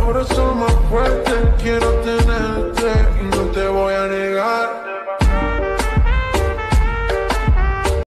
ahora son más fuertes. Quiero tenerte y no te voy a negar.